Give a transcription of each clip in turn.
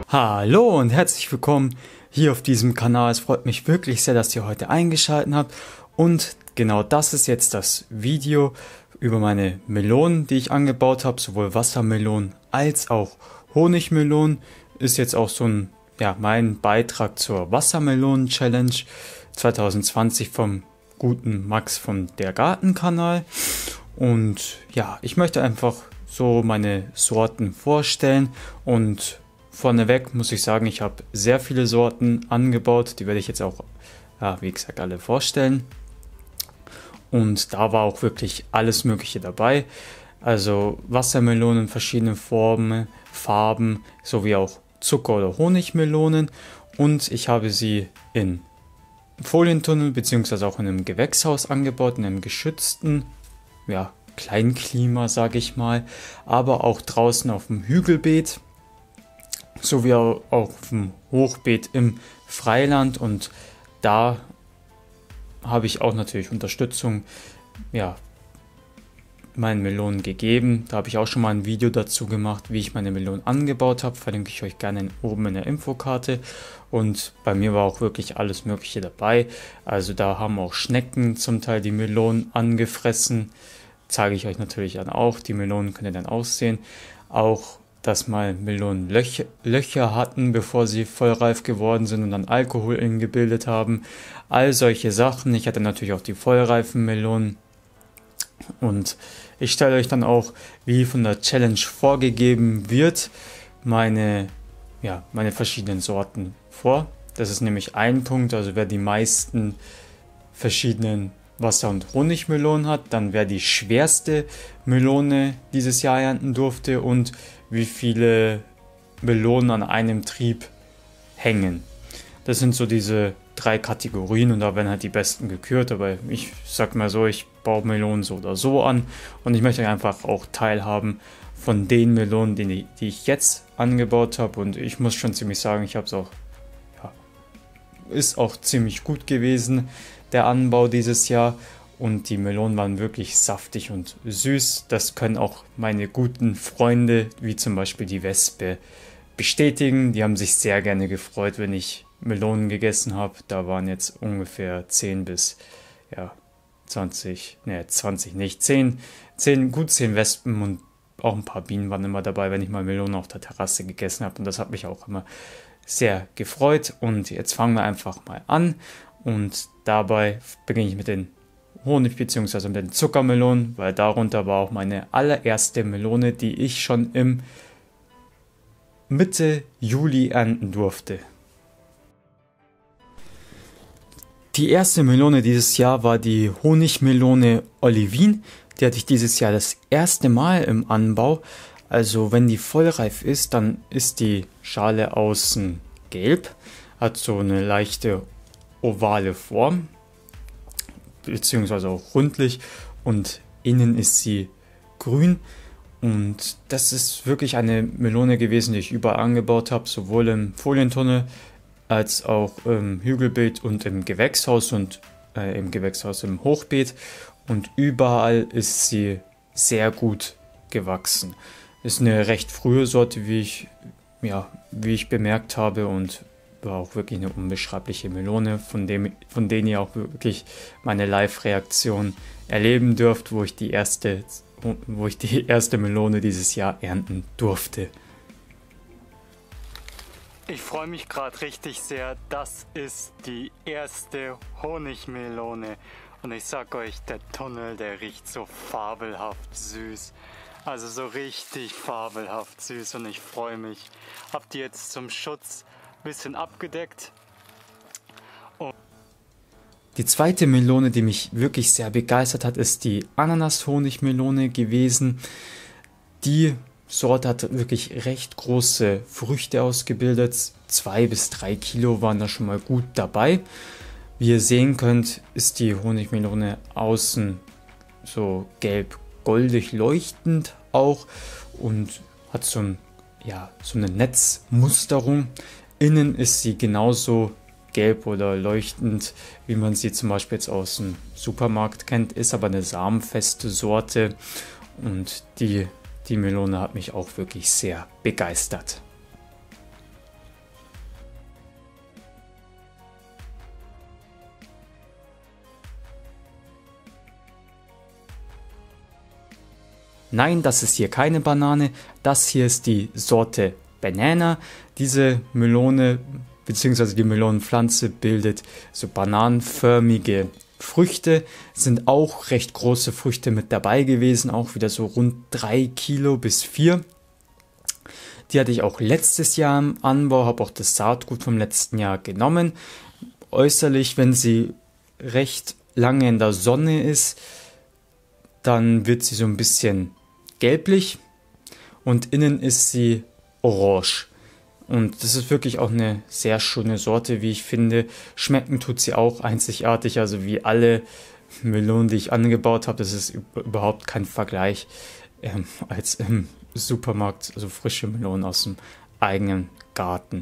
Hallo und herzlich willkommen hier auf diesem Kanal. Es freut mich wirklich sehr, dass ihr heute eingeschaltet habt. Und genau das ist jetzt das Video über meine Melonen, die ich angebaut habe. Sowohl Wassermelonen als auch Honigmelonen. Ist jetzt auch so ein, mein Beitrag zur Wassermelonen-Challenge 2020 vom guten Max von der Gartenkanal. Und ja, ich möchte einfach so meine Sorten vorstellen und vorneweg muss ich sagen, ich habe sehr viele Sorten angebaut, die werde ich jetzt auch, wie gesagt, alle vorstellen. Und da war auch wirklich alles Mögliche dabei. Also Wassermelonen in verschiedenen Formen, Farben, sowie auch Zucker- oder Honigmelonen. Und ich habe sie in Folientunnel bzw. auch in einem Gewächshaus angebaut, in einem geschützten, Kleinklima, sage ich mal, aber auch draußen auf dem Hügelbeet, sowie auch auf dem Hochbeet im Freiland, und da habe ich auch natürlich Unterstützung, meinen Melonen gegeben. Da habe ich auch schon mal ein Video dazu gemacht, wie ich meine Melonen angebaut habe, verlinke ich euch gerne oben in der Infokarte. Und bei mir war auch wirklich alles Mögliche dabei, also da haben auch Schnecken zum Teil die Melonen angefressen, zeige ich euch natürlich dann auch. Die Melonen könnt ihr dann aussehen, auch dass mal Melonen Löcher hatten, bevor sie vollreif geworden sind und dann Alkohol innen gebildet haben. All solche Sachen. Ich hatte natürlich auch die vollreifen Melonen. Und ich stelle euch dann auch, wie von der Challenge vorgegeben wird, meine verschiedenen Sorten vor. Das ist nämlich ein Punkt, also wer die meisten verschiedenen Wasser- und Honigmelonen hat, dann wer die schwerste Melone dieses Jahr ernten durfte und wie viele Melonen an einem Trieb hängen. Das sind so diese 3 Kategorien und da werden halt die besten gekürt, aber ich sag mal so, ich baue Melonen so oder so an und ich möchte einfach auch teilhaben von den Melonen, die ich jetzt angebaut habe, und ich muss schon ziemlich sagen, ich habe es auch, ist auch ziemlich gut gewesen, der Anbau dieses Jahr, und die Melonen waren wirklich saftig und süß. Das können auch meine guten Freunde, wie zum Beispiel die Wespe, bestätigen. Die haben sich sehr gerne gefreut, wenn ich Melonen gegessen habe. Da waren jetzt ungefähr 10 bis 20 nicht, 10 Wespen und auch ein paar Bienen waren immer dabei, wenn ich mal Melonen auf der Terrasse gegessen habe, und das hat mich auch immer sehr gefreut. Und jetzt fangen wir einfach mal an, und dabei beginne ich mit den Honig bzw. mit den Zuckermelonen, weil darunter war auch meine allererste Melone, die ich schon im Mitte Juli ernten durfte. Die erste Melone dieses Jahr war die Honigmelone Olivine. Die hatte ich dieses Jahr das erste Mal im Anbau. Also wenn die vollreif ist, dann ist die Schale außen gelb, hat so eine leichte ovale Form, beziehungsweise auch rundlich, und innen ist sie grün. Und das ist wirklich eine Melone gewesen, die ich überall angebaut habe, sowohl im Folientunnel als auch im Hügelbeet und im Gewächshaus und im Hochbeet, und überall ist sie sehr gut gewachsen. Ist eine recht frühe Sorte, wie ich bemerkt habe, und war auch wirklich eine unbeschreibliche Melone, von denen ihr auch wirklich meine Live-Reaktion erleben dürft, wo ich die erste Melone dieses Jahr ernten durfte. Ich freue mich gerade richtig sehr. Das ist die erste Honigmelone. Und ich sag euch, der Tunnel, der riecht so fabelhaft süß. Also so richtig fabelhaft süß, und ich freue mich. Habt ihr jetzt zum Schutz ein bisschen abgedeckt. Die zweite Melone, die mich wirklich sehr begeistert hat, ist die Ananas-Honigmelone gewesen. Die Sorte hat wirklich recht große Früchte ausgebildet. 2 bis 3 Kilo waren da schon mal gut dabei. Wie ihr sehen könnt, ist die Honigmelone außen so gelb-goldig leuchtend auch und hat so eine Netzmusterung. Innen ist sie genauso gelb oder leuchtend, wie man sie zum Beispiel jetzt aus dem Supermarkt kennt, ist aber eine samenfeste Sorte, und die Melone hat mich auch wirklich sehr begeistert. Nein, das ist hier keine Banane, das hier ist die Sorte Banana. Diese Melone bzw. die Melonenpflanze bildet so bananenförmige Früchte, sind auch recht große Früchte mit dabei gewesen, auch wieder so rund 3 Kilo bis 4. Die hatte ich auch letztes Jahr im Anbau, habe auch das Saatgut vom letzten Jahr genommen. Äußerlich, wenn sie recht lange in der Sonne ist, dann wird sie so ein bisschen gelblich und innen ist sie orange. Und das ist wirklich auch eine sehr schöne Sorte, wie ich finde. Schmecken tut sie auch einzigartig, also wie alle Melonen, die ich angebaut habe. Das ist überhaupt kein Vergleich als im Supermarkt, also frische Melonen aus dem eigenen Garten.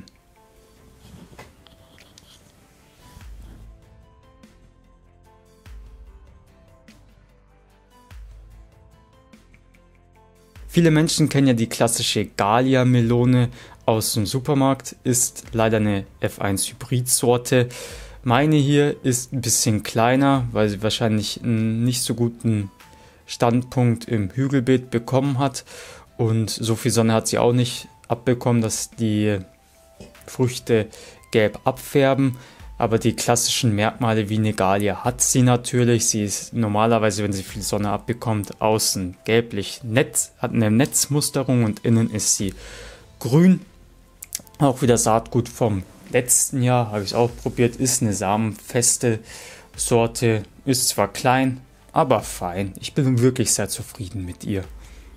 Viele Menschen kennen ja die klassische Gallia-Melone aus dem Supermarkt, ist leider eine F1-Hybrid-Sorte. Meine hier ist ein bisschen kleiner, weil sie wahrscheinlich einen nicht so guten Standpunkt im Hügelbeet bekommen hat. Und so viel Sonne hat sie auch nicht abbekommen, dass die Früchte gelb abfärben. Aber die klassischen Merkmale wie eine Gallia hat sie natürlich. Sie ist normalerweise, wenn sie viel Sonne abbekommt, außen gelblich, hat eine Netzmusterung und innen ist sie grün. Auch wieder Saatgut vom letzten Jahr, habe ich es auch probiert, ist eine samenfeste Sorte, ist zwar klein, aber fein. Ich bin wirklich sehr zufrieden mit ihr.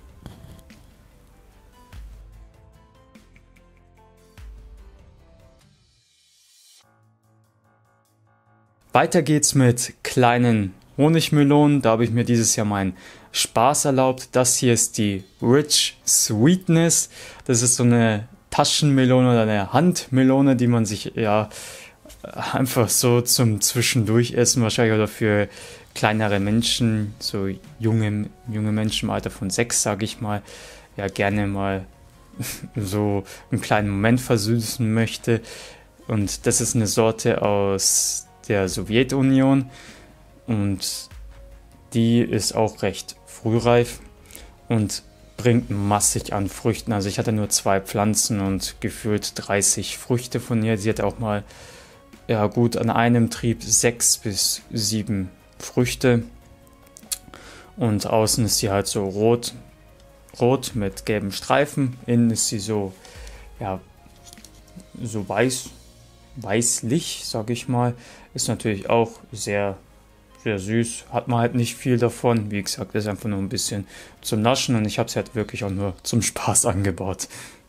Weiter geht's mit kleinen Honigmelonen. Da habe ich mir dieses Jahr meinen Spaß erlaubt. Das hier ist die Rich Sweetness. Das ist so eine Taschenmelone oder eine Handmelone, die man sich ja einfach so zum Zwischendurchessen wahrscheinlich oder für kleinere Menschen, so junge Menschen im Alter von 6, sage ich mal, ja gerne mal so einen kleinen Moment versüßen möchte. Und das ist eine Sorte aus der Sowjetunion und die ist auch recht frühreif und bringt massig an Früchten. Also ich hatte nur 2 Pflanzen und gefühlt 30 Früchte von ihr. Sie hatte auch mal, ja gut, an einem Trieb 6 bis 7 Früchte und außen ist sie halt so rot mit gelben Streifen. Innen ist sie so, ja, so weißlich, sage ich mal. Ist natürlich auch sehr, sehr süß. Hat man halt nicht viel davon. Wie gesagt, ist einfach nur ein bisschen zum Naschen und ich habe sie halt wirklich auch nur zum Spaß angebaut.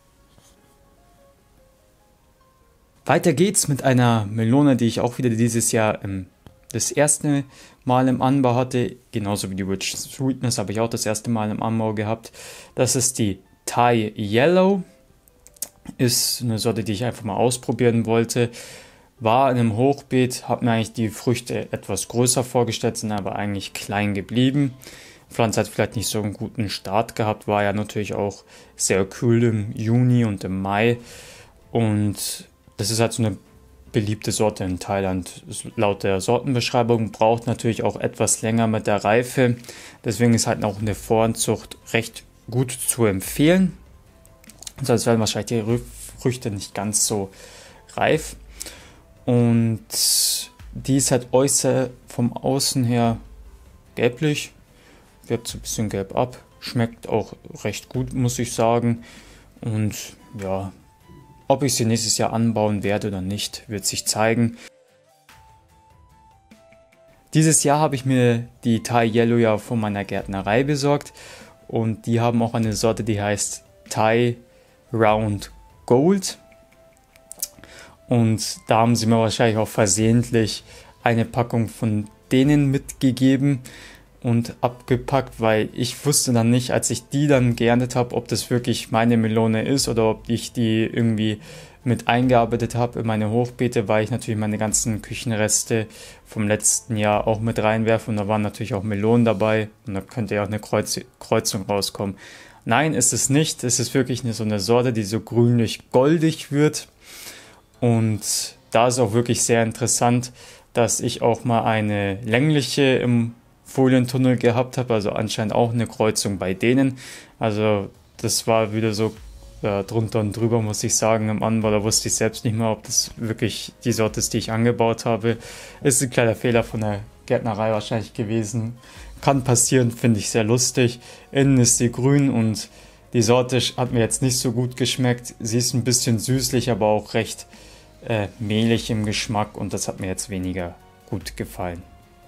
Weiter geht's mit einer Melone, die ich auch wieder dieses Jahr das erste Mal im Anbau hatte. Genauso wie die Rich Sweetness habe ich auch das erste Mal im Anbau gehabt. Das ist die Thai Yellow. Ist eine Sorte, die ich einfach mal ausprobieren wollte. War in einem Hochbeet, habe mir eigentlich die Früchte etwas größer vorgestellt, sind aber eigentlich klein geblieben. Die Pflanze hat vielleicht nicht so einen guten Start gehabt, war ja natürlich auch sehr kühl im Juni und im Mai. Und das ist halt so eine beliebte Sorte in Thailand. Laut der Sortenbeschreibung braucht natürlich auch etwas länger mit der Reife. Deswegen ist halt auch eine Voranzucht recht gut zu empfehlen. Sonst werden wahrscheinlich die Früchte nicht ganz so reif. Und die ist halt vom Außen her gelblich, wird so ein bisschen gelb ab, schmeckt auch recht gut, muss ich sagen. Und ja, ob ich sie nächstes Jahr anbauen werde oder nicht, wird sich zeigen. Dieses Jahr habe ich mir die Thai Yellow ja von meiner Gärtnerei besorgt und die haben auch eine Sorte, die heißt Thai Round Gold. Und da haben sie mir wahrscheinlich auch versehentlich eine Packung von denen mitgegeben und abgepackt, weil ich wusste dann nicht, als ich die dann geerntet habe, ob das wirklich meine Melone ist oder ob ich die irgendwie mit eingearbeitet habe in meine Hochbeete, weil ich natürlich meine ganzen Küchenreste vom letzten Jahr auch mit reinwerfe und da waren natürlich auch Melonen dabei und da könnte ja auch eine Kreuzung rauskommen. Nein, ist es nicht. Es ist wirklich so eine Sorte, die so grünlich-goldig wird. Und da ist auch wirklich sehr interessant, dass ich auch mal eine längliche im Folientunnel gehabt habe, also anscheinend auch eine Kreuzung bei denen. Also das war wieder so drunter und drüber, muss ich sagen, im Anbau. Da wusste ich selbst nicht mehr, ob das wirklich die Sorte ist, die ich angebaut habe. Ist ein kleiner Fehler von der Gärtnerei wahrscheinlich gewesen. Kann passieren, finde ich sehr lustig. Innen ist sie grün und die Sorte hat mir jetzt nicht so gut geschmeckt. Sie ist ein bisschen süßlich, aber auch recht mehlig im Geschmack und das hat mir jetzt weniger gut gefallen.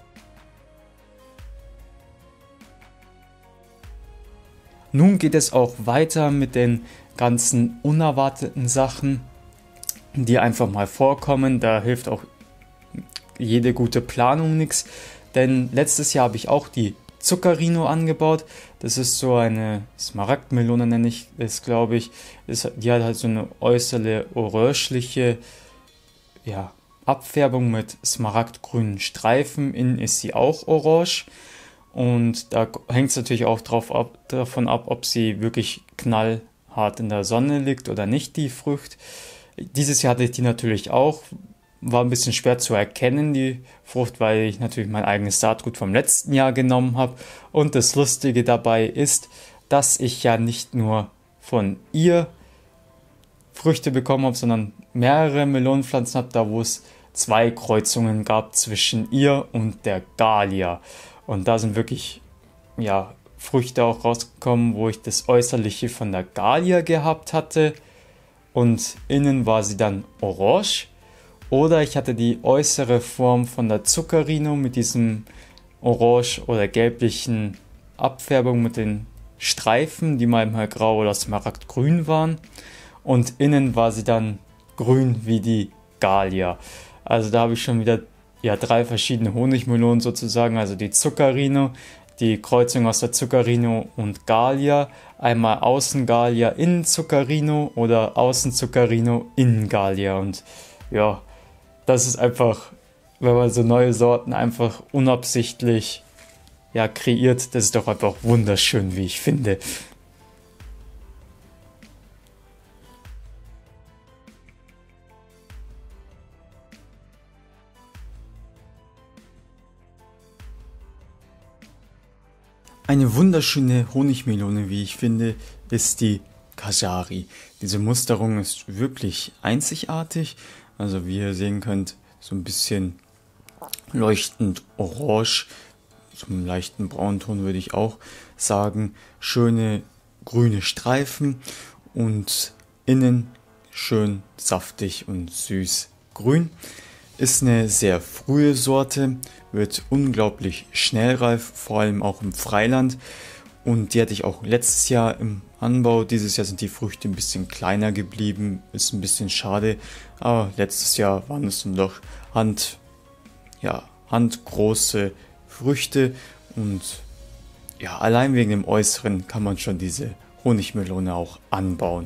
Nun geht es auch weiter mit den ganzen unerwarteten Sachen, die einfach mal vorkommen. Da hilft auch jede gute Planung nichts, denn letztes Jahr habe ich auch die Zuccarino angebaut. Das ist so eine Smaragdmelone, nenne ich es, glaube ich. Die hat halt so eine äußere orangeliche Abfärbung mit smaragdgrünen Streifen. Innen ist sie auch orange. Und da hängt es natürlich auch davon ab, ob sie wirklich knallhart in der Sonne liegt oder nicht, die Frucht. Dieses Jahr hatte ich die natürlich auch. War ein bisschen schwer zu erkennen, die Frucht, weil ich natürlich mein eigenes Saatgut vom letzten Jahr genommen habe. Und das Lustige dabei ist, dass ich ja nicht nur von ihr Früchte bekommen habe, sondern mehrere Melonenpflanzen habe, da wo es 2 Kreuzungen gab zwischen ihr und der Gallia. Und da sind wirklich Früchte auch rausgekommen, wo ich das Äußerliche von der Gallia gehabt hatte und innen war sie dann orange. Oder ich hatte die äußere Form von der Zuccarino mit diesem orange oder gelblichen Abfärbung mit den Streifen, die mal halt grau oder smaragdgrün waren. Und innen war sie dann grün wie die Gallia. Also da habe ich schon wieder 3 verschiedene Honigmelonen sozusagen, also die Zuccarino, die Kreuzung aus der Zuccarino und Gallia, einmal außen Gallia, innen Zuccarino oder außen Zuccarino, innen Gallia. Und ja, das ist einfach, wenn man so neue Sorten einfach unabsichtlich kreiert, das ist doch einfach wunderschön, wie ich finde. Eine wunderschöne Honigmelone, wie ich finde, ist die Kajari. Diese Musterung ist wirklich einzigartig. Also wie ihr sehen könnt, so ein bisschen leuchtend orange, so einen leichten Braunton würde ich auch sagen. Schöne grüne Streifen und innen schön saftig und süß grün. Ist eine sehr frühe Sorte, wird unglaublich schnell reif, vor allem auch im Freiland. Und die hatte ich auch letztes Jahr im Anbau. Dieses Jahr sind die Früchte ein bisschen kleiner geblieben, ist ein bisschen schade. Aber letztes Jahr waren es dann doch handgroße Früchte. Und allein wegen dem Äußeren kann man schon diese Honigmelone auch anbauen.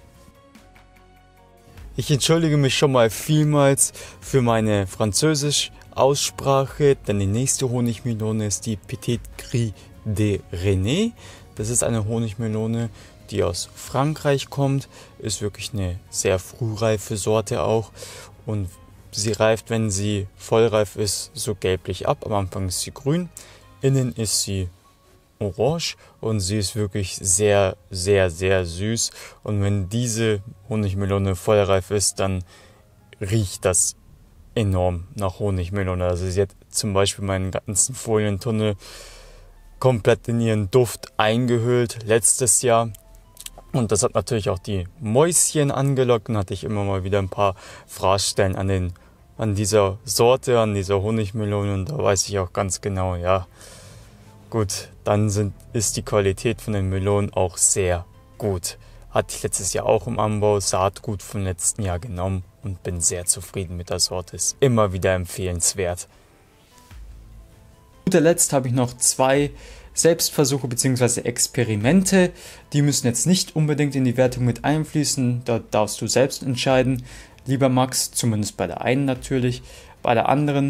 Ich entschuldige mich schon mal vielmals für meine Französisch-Aussprache, denn die nächste Honigmelone ist die Petit Gris de René. Das ist eine Honigmelone, die aus Frankreich kommt, ist wirklich eine sehr frühreife Sorte auch und sie reift, wenn sie vollreif ist, so gelblich ab. Am Anfang ist sie grün, innen ist sie orange und sie ist wirklich sehr, sehr, sehr süß. Und wenn diese Honigmelone vollreif ist, dann riecht das enorm nach Honigmelone. Also sie hat zum Beispiel meinen ganzen Folientunnel komplett in ihren Duft eingehüllt letztes Jahr. Und das hat natürlich auch die Mäuschen angelockt und hatte ich immer mal wieder ein paar Fraßstellen an dieser Sorte, an dieser Honigmelone. Und da weiß ich auch ganz genau, gut, dann ist die Qualität von den Melonen auch sehr gut. Hatte ich letztes Jahr auch im Anbau, Saatgut vom letzten Jahr genommen und bin sehr zufrieden mit der Sorte. Ist immer wieder empfehlenswert. Zu guter Letzt habe ich noch 2 Selbstversuche bzw. Experimente. Die müssen jetzt nicht unbedingt in die Wertung mit einfließen. Da darfst du selbst entscheiden, lieber Max, zumindest bei der einen natürlich. Bei der anderen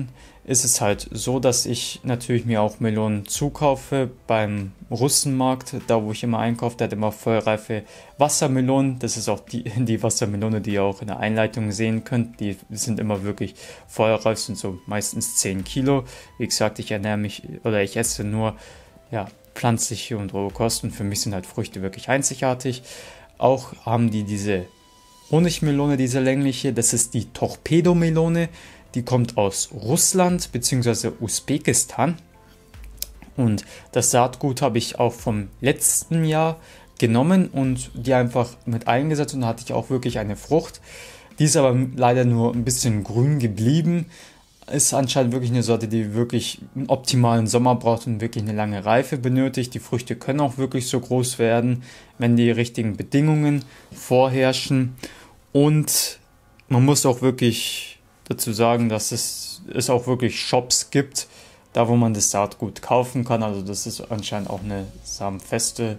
ist es halt so, dass ich natürlich mir auch Melonen zukaufe beim Russenmarkt, da wo ich immer einkaufe. Der hat immer vollreife Wassermelonen. Das ist auch die Wassermelone, die ihr auch in der Einleitung sehen könnt. Die sind immer wirklich vollreif, sind so meistens 10 Kilo. Wie gesagt, ich ernähre mich oder ich esse nur ja, pflanzliche und rohe Kost, und für mich sind halt Früchte wirklich einzigartig. Auch haben die diese Honigmelone, diese längliche, das ist die Torpedomelone. Die kommt aus Russland bzw. Usbekistan. Und das Saatgut habe ich auch vom letzten Jahr genommen und die einfach mit eingesetzt, und da hatte ich auch wirklich eine Frucht. Die ist aber leider nur ein bisschen grün geblieben. Ist anscheinend wirklich eine Sorte, die wirklich einen optimalen Sommer braucht und wirklich eine lange Reife benötigt. Die Früchte können auch wirklich so groß werden, wenn die richtigen Bedingungen vorherrschen. Und man muss auch wirklich dazu sagen, dass es auch wirklich Shops gibt, da wo man das Saatgut kaufen kann. Also das ist anscheinend auch eine samenfestes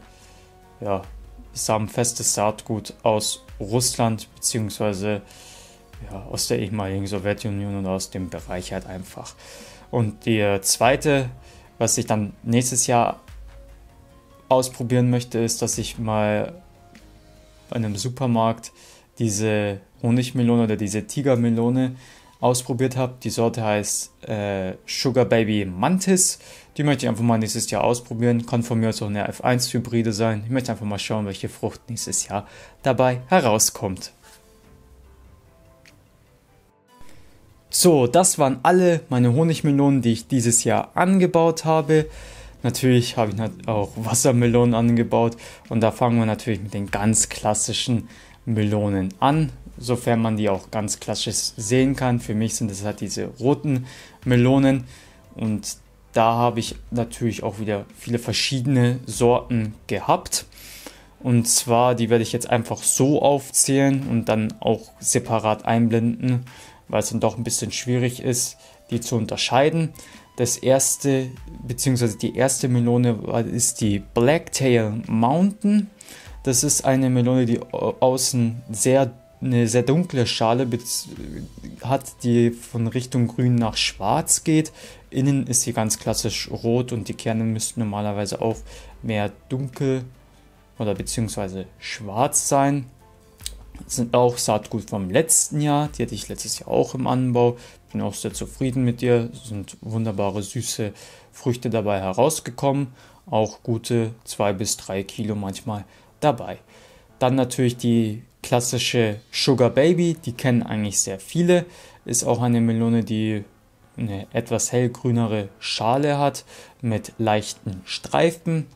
Saatgut aus Russland beziehungsweise aus der ehemaligen Sowjetunion und aus dem Bereich halt einfach. Und die zweite, was ich dann nächstes Jahr ausprobieren möchte, ist, dass ich mal bei einem Supermarkt diese Honigmelone oder diese Tigermelone ausprobiert habe. Die Sorte heißt Sugar Baby Mantis. Die möchte ich einfach mal nächstes Jahr ausprobieren. Kann von mir aus auch eine F1-Hybride sein. Ich möchte einfach mal schauen, welche Frucht nächstes Jahr dabei herauskommt. So, das waren alle meine Honigmelonen, die ich dieses Jahr angebaut habe. Natürlich habe ich auch Wassermelonen angebaut, und da fangen wir natürlich mit den ganz klassischen Melonen an, sofern man die auch ganz klassisch sehen kann. Für mich sind es halt diese roten Melonen, und da habe ich natürlich auch wieder viele verschiedene Sorten gehabt. Und zwar, die werde ich jetzt einfach so aufzählen und dann auch separat einblenden, weil es dann doch ein bisschen schwierig ist, die zu unterscheiden. Das erste, beziehungsweise die erste Melone ist die Blacktail Mountain. Das ist eine Melone, die außen eine sehr dunkle Schale hat, die von Richtung grün nach schwarz geht. Innen ist sie ganz klassisch rot, und die Kerne müssten normalerweise auch mehr dunkel oder beziehungsweise schwarz sein. Das sind auch Saatgut vom letzten Jahr, die hatte ich letztes Jahr auch im Anbau. Bin auch sehr zufrieden mit ihr. Es sind wunderbare süße Früchte dabei herausgekommen. Auch gute 2 bis 3 Kilo manchmal dabei. Dann natürlich die klassische Sugar Baby, die kennen eigentlich sehr viele. Ist auch eine Melone, die eine etwas hellgrünere Schale hat mit leichten Streifen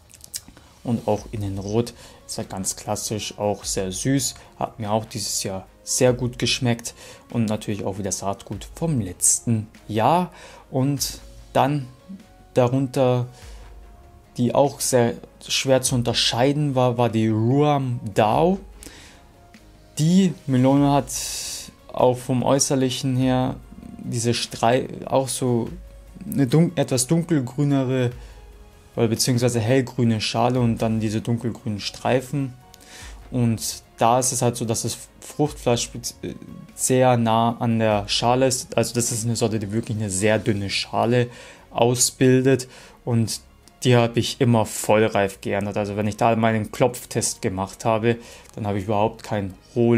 und auch innen rot. Ist halt ganz klassisch, auch sehr süß. Hat mir auch dieses Jahr sehr gut geschmeckt, und natürlich auch wieder Saatgut vom letzten Jahr. Und dann darunter, die auch sehr schwer zu unterscheiden war die Ruam Dao. Die Melone hat auch vom Äußerlichen her diese auch so eine etwas dunkelgrünere oder beziehungsweise hellgrüne Schale und dann diese dunkelgrünen Streifen. Und da ist es halt so, dass das Fruchtfleisch sehr nah an der Schale ist. Also das ist eine Sorte, die wirklich eine sehr dünne Schale ausbildet, und die habe ich immer vollreif geerntet. Also wenn ich da meinen Klopftest gemacht habe, dann habe ich überhaupt kein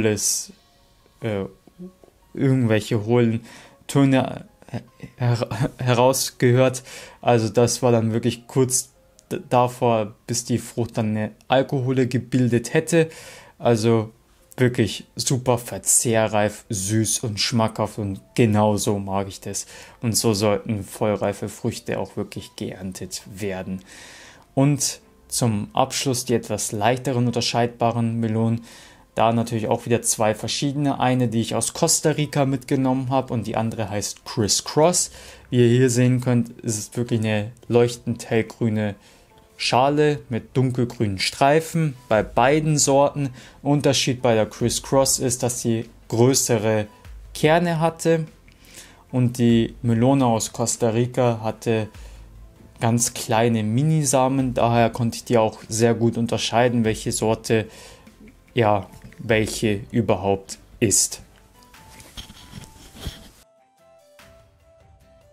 irgendwelche hohlen Töne herausgehört. Also das war dann wirklich kurz davor, bis die Frucht dann eine Alkohole gebildet hätte. Also wirklich super verzehrreif, süß und schmackhaft, und genau so mag ich das. Und so sollten vollreife Früchte auch wirklich geerntet werden. Und zum Abschluss die etwas leichteren unterscheidbaren Melonen. Da natürlich auch wieder 2 verschiedene. Eine, die ich aus Costa Rica mitgenommen habe, und die andere heißt Criss Cross. Wie ihr hier sehen könnt, ist es wirklich eine leuchtend hellgrüne Schale mit dunkelgrünen Streifen bei beiden Sorten. Unterschied bei der Criss Cross ist, dass sie größere Kerne hatte, und die Melone aus Costa Rica hatte ganz kleine Minisamen. Daher konnte ich die auch sehr gut unterscheiden, welche Sorte welche überhaupt ist.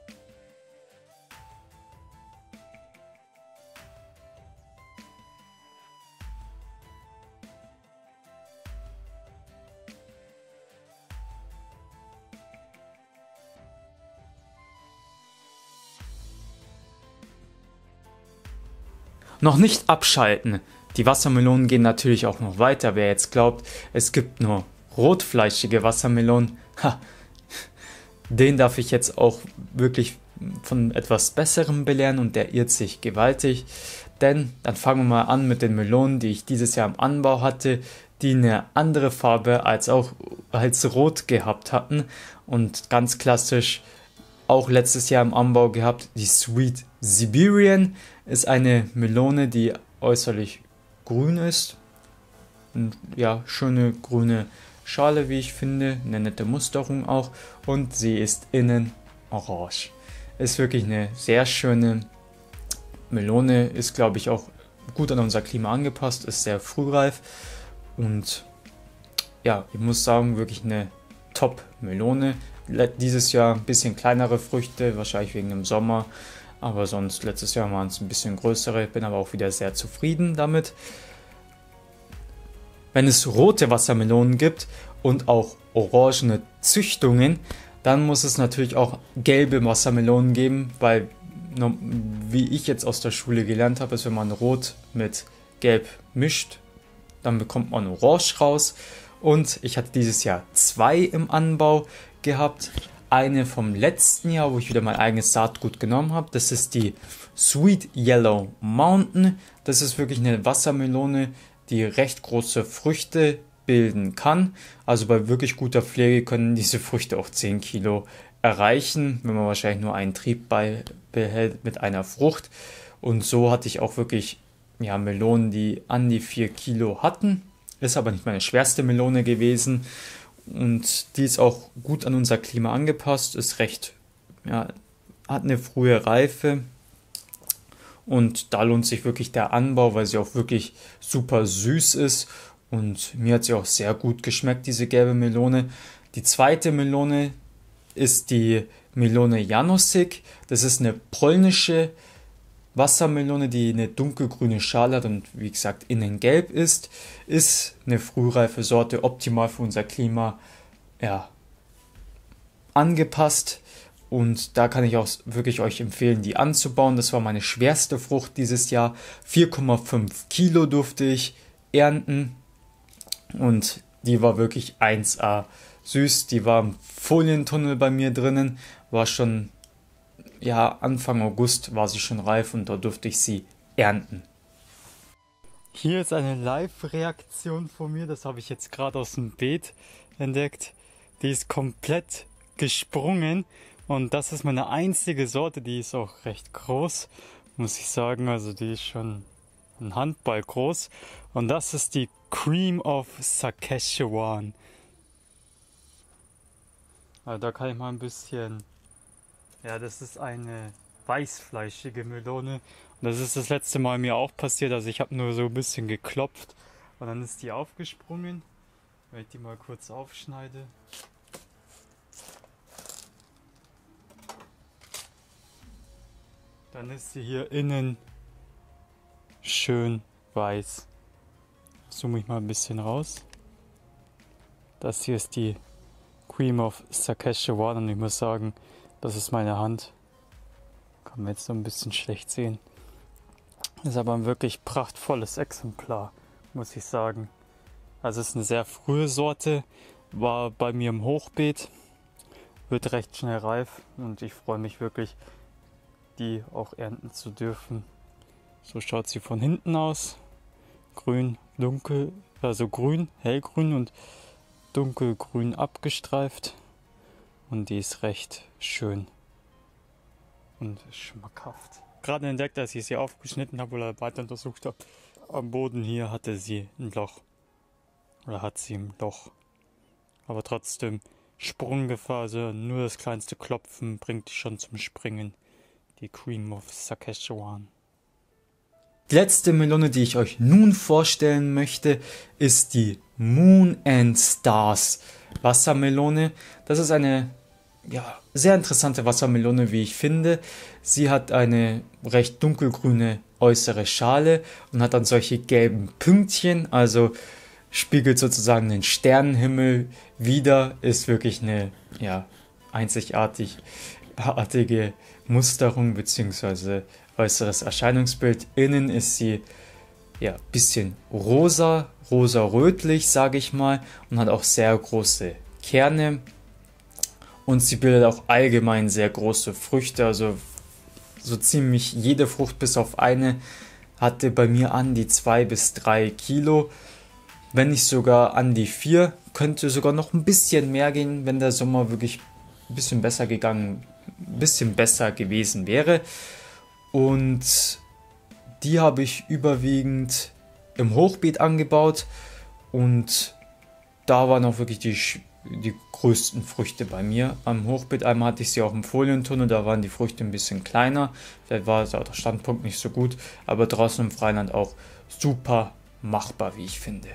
noch nicht abschalten. Die Wassermelonen gehen natürlich auch noch weiter. Wer jetzt glaubt, es gibt nur rotfleischige Wassermelonen, den darf ich jetzt auch wirklich von etwas Besserem belehren und der irrt sich gewaltig. Denn dann fangen wir mal an mit den Melonen, die ich dieses Jahr im Anbau hatte, die eine andere Farbe als rot gehabt hatten und ganz klassisch auch letztes Jahr im Anbau gehabt. Die Sweet Siberian ist eine Melone, die äußerlich grün ist. Und ja, schöne grüne Schale, wie ich finde, eine nette Musterung auch und sie ist innen orange. Ist wirklich eine sehr schöne Melone, ist glaube ich auch gut an unser Klima angepasst, ist sehr frühreif und ja, ich muss sagen, wirklich eine Top-Melone. Dieses Jahr ein bisschen kleinere Früchte, wahrscheinlich wegen dem Sommer, aber sonst letztes Jahr waren es ein bisschen größere, bin aber auch wieder sehr zufrieden damit. Wenn es rote Wassermelonen gibt und auch orangene Züchtungen, dann muss es natürlich auch gelbe Wassermelonen geben, weil wie ich jetzt aus der Schule gelernt habe, ist, wenn man Rot mit Gelb mischt, dann bekommt man Orange raus. Und ich hatte dieses Jahr 2 im Anbau gehabt. Eine vom letzten Jahr, wo ich wieder mein eigenes Saatgut genommen habe. Das ist die Sweet Yellow Mountain. Das ist wirklich eine Wassermelone, die recht große Früchte bilden kann. Also bei wirklich guter Pflege können diese Früchte auch 10 Kilo erreichen, wenn man wahrscheinlich nur einen Trieb behält mit einer Frucht. Und so hatte ich auch wirklich Melonen, die an die 4 Kilo hatten. Ist aber nicht meine schwerste Melone gewesen. Und die ist auch gut an unser Klima angepasst, ist recht, hat eine frühe Reife. Und da lohnt sich wirklich der Anbau, weil sie auch wirklich super süß ist. Und mir hat sie auch sehr gut geschmeckt, diese gelbe Melone. Die zweite Melone ist die Melone Janosik. Das ist eine polnische Wassermelone, die eine dunkelgrüne Schale hat und wie gesagt innen gelb ist. Ist eine frühreife Sorte, optimal für unser Klima angepasst. Und da kann ich auch wirklich euch empfehlen, die anzubauen. Das war meine schwerste Frucht dieses Jahr. 4,5 Kilo durfte ich ernten. Und die war wirklich 1A süß. Die war im Folientunnel bei mir drinnen. War schon, Anfang August war sie schon reif und da durfte ich sie ernten. Hier ist eine Live-Reaktion von mir. Das habe ich jetzt gerade aus dem Beet entdeckt. Die ist komplett gesprungen. Und das ist meine einzige Sorte, die ist auch recht groß, muss ich sagen. Also die ist schon ein Handball groß. Und das ist die Cream of Saskatchewan. Also da kann ich mal ein bisschen... Ja, das ist eine weißfleischige Melone. Und das ist das letzte Mal mir auch passiert. Also ich habe nur so ein bisschen geklopft. Und dann ist die aufgesprungen. Wenn ich die mal kurz aufschneide... Dann ist sie hier innen schön weiß. Zoome ich mal ein bisschen raus. Das hier ist die Cream of Saskatchewan und ich muss sagen, das ist meine Hand. Kann man jetzt so ein bisschen schlecht sehen. Ist aber ein wirklich prachtvolles Exemplar, muss ich sagen. Also es ist eine sehr frühe Sorte, war bei mir im Hochbeet, wird recht schnell reif und ich freue mich wirklich, die auch ernten zu dürfen. So schaut sie von hinten aus. Grün, dunkel, also grün, hellgrün und dunkelgrün abgestreift. Und die ist recht schön und schmackhaft. Gerade entdeckt, als ich sie aufgeschnitten habe oder weiter untersucht habe, am Boden hier hatte sie ein Loch. Oder hat sie ein Loch. Aber trotzdem Sprunggefahr, also nur das kleinste Klopfen bringt die schon zum Springen. Die Cream of Saskatchewan. Die letzte Melone, die ich euch nun vorstellen möchte, ist die Moon and Stars Wassermelone. Das ist eine sehr interessante Wassermelone, wie ich finde. Sie hat eine recht dunkelgrüne äußere Schale und hat dann solche gelben Pünktchen, also spiegelt sozusagen den Sternenhimmel wider, ist wirklich eine einzigartige Musterung bzw. äußeres Erscheinungsbild. Innen ist sie ja ein bisschen rosa, rosa-rötlich, sage ich mal, und hat auch sehr große Kerne. Und sie bildet auch allgemein sehr große Früchte, also so ziemlich jede Frucht bis auf eine hatte bei mir an die 2 bis 3 Kilo, wenn nicht sogar an die 4, könnte sogar noch ein bisschen mehr gehen, wenn der Sommer wirklich ein bisschen besser gewesen wäre. Und die habe ich überwiegend im Hochbeet angebaut und da waren auch wirklich die größten Früchte bei mir. Am Hochbeet einmal hatte ich sie auch im Folientunnel, da waren die Früchte ein bisschen kleiner. Vielleicht war der Standpunkt nicht so gut, aber draußen im Freiland auch super machbar, wie ich finde.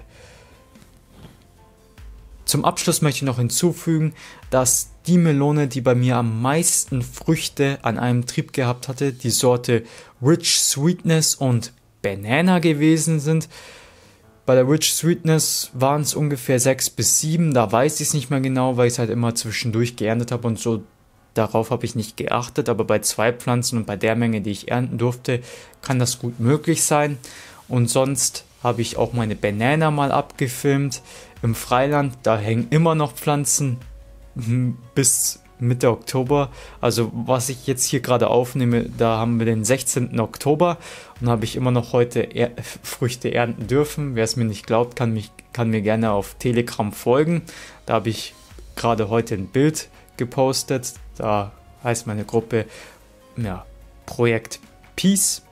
Zum Abschluss möchte ich noch hinzufügen, dass die Melone, die bei mir am meisten Früchte an einem Trieb gehabt hatte, die Sorte Rich Sweetness und Banana gewesen sind. Bei der Rich Sweetness waren es ungefähr 6 bis 7, da weiß ich es nicht mehr genau, weil ich es halt immer zwischendurch geerntet habe und so, darauf habe ich nicht geachtet, aber bei 2 Pflanzen und bei der Menge, die ich ernten durfte, kann das gut möglich sein. Und sonst habe ich auch meine Banana mal abgefilmt im Freiland, da hängen immer noch Pflanzen bis Mitte Oktober, also was ich jetzt hier gerade aufnehme, da haben wir den 16. Oktober und habe ich immer noch heute Früchte ernten dürfen. Wer es mir nicht glaubt, kann mir gerne auf Telegram folgen. Da habe ich gerade heute ein Bild gepostet, da heißt meine Gruppe Projekt Peace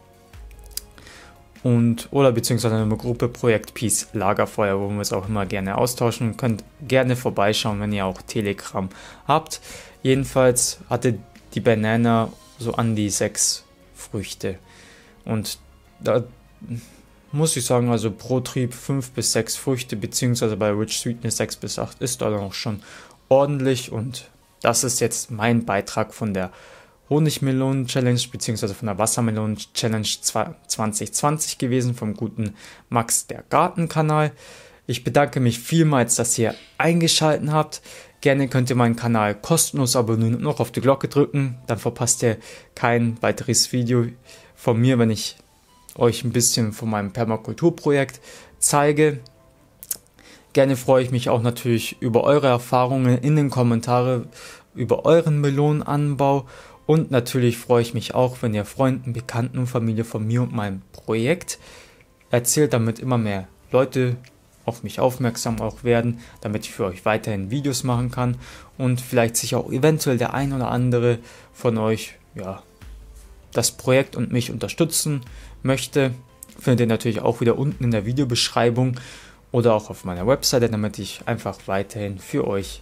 oder beziehungsweise eine Gruppe Projekt Peace Lagerfeuer, wo wir es auch immer gerne austauschen. Könnt gerne vorbeischauen, wenn ihr auch Telegram habt. Jedenfalls hatte die Banana so an die 6 Früchte und da muss ich sagen, also pro Trieb 5 bis 6 Früchte, beziehungsweise bei Rich Sweetness 6 bis 8 ist da dann auch schon ordentlich und das ist jetzt mein Beitrag von der Honigmelonen-Challenge beziehungsweise von der Wassermelonen-Challenge 2020 gewesen, vom guten Max der Gartenkanal. Ich bedanke mich vielmals, dass ihr eingeschaltet habt. Gerne könnt ihr meinen Kanal kostenlos abonnieren und noch auf die Glocke drücken. Dann verpasst ihr kein weiteres Video von mir, wenn ich euch ein bisschen von meinem Permakulturprojekt zeige. Gerne freue ich mich auch natürlich über eure Erfahrungen in den Kommentaren, über euren Melonenanbau. Und natürlich freue ich mich auch, wenn ihr Freunden, Bekannten und Familie von mir und meinem Projekt erzählt, damit immer mehr Leute auf mich aufmerksam auch werden, damit ich für euch weiterhin Videos machen kann und vielleicht sich auch eventuell der ein oder andere von euch das Projekt und mich unterstützen möchte. Findet ihr natürlich auch wieder unten in der Videobeschreibung oder auch auf meiner Webseite, damit ich einfach weiterhin für euch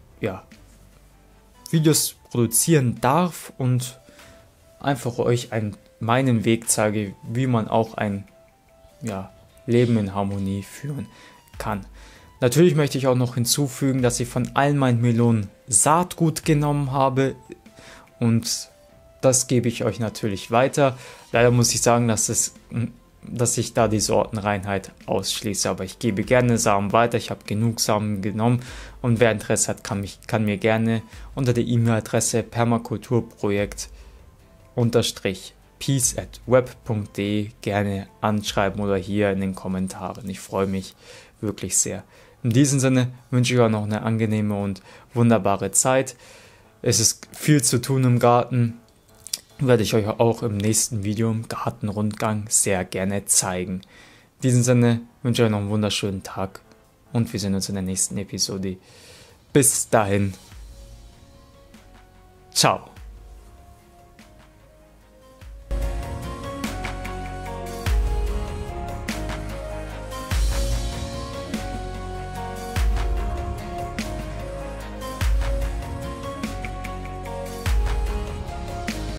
Videos produzieren darf und einfach euch meinen Weg zeige, wie man auch ein Leben in Harmonie führen kann. Natürlich möchte ich auch noch hinzufügen, dass ich von allen meinen Melonen Saatgut genommen habe und das gebe ich euch natürlich weiter. Leider muss ich sagen, dass ich da die Sortenreinheit ausschließe, aber ich gebe gerne Samen weiter, ich habe genug Samen genommen und wer Interesse hat, kann mir gerne unter der E-Mail-Adresse permakulturprojekt_peace@web.de gerne anschreiben oder hier in den Kommentaren. Ich freue mich wirklich sehr. In diesem Sinne wünsche ich euch noch eine angenehme und wunderbare Zeit. Es ist viel zu tun im Garten. Werde ich euch auch im nächsten Video im Gartenrundgang sehr gerne zeigen. In diesem Sinne wünsche ich euch noch einen wunderschönen Tag und wir sehen uns in der nächsten Episode. Bis dahin. Ciao.